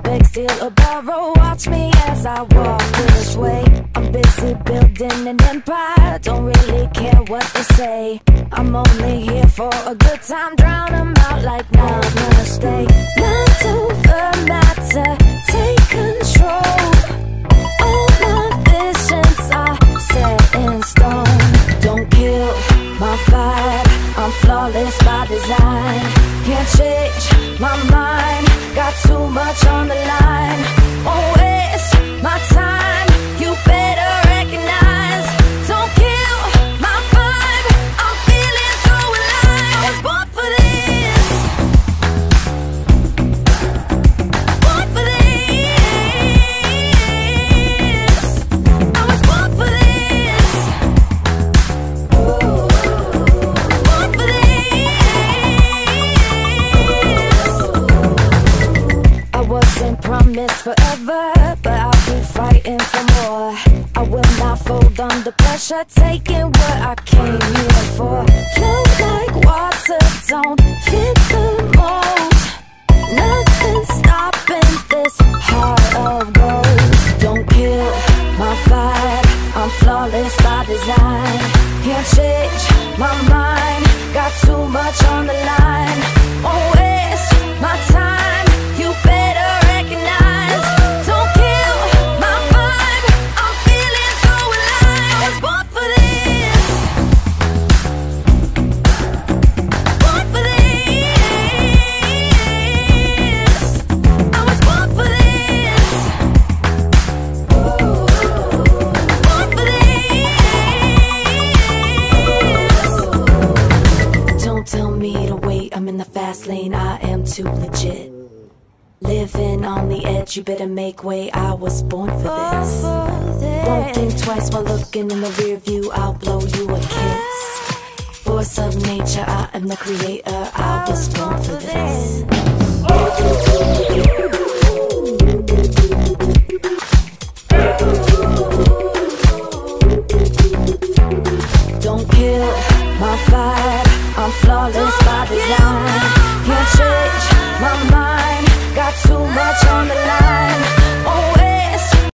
beg, steal or borrow. Watch me as I walk this way. I'm busy building an empire, don't really care what they say. I'm only here for a good time, drown them out like now I'm gonna stay. Mind over matter, take control. All my visions are set in stone. Don't kill my vibe, I'm flawless by design. Can't change my mind, got too much on the line. Won't waste my time, you better recognize. Don't kill my vibe, I'm feeling so alive. I was born for this, born for this. I was born for this, born for this. I wasn't promised forever, but I'll be fighting for more. I will not fold under pressure, taking what I came here for. Flow like water, don't fit the mold. Nothing stopping this heart of gold. Don't kill my vibe, I'm flawless by design. Can't change my mind, got too much on the line. Won't waste my time, you better recognize. Don't kill my vibe, I'm feeling so alive. I was born for this, born for this. I was born for this, born for this. Don't tell me to wait, I'm in the fast lane, I am too legit. Living on the edge, you better make way, I was born for this. Won't think twice while looking in the rear view, I'll blow you a kiss. Force of nature, I am the creator, I was born for this. Don't kill my vibe, I'm flawless by design. Can't change my mind, got too much on the line.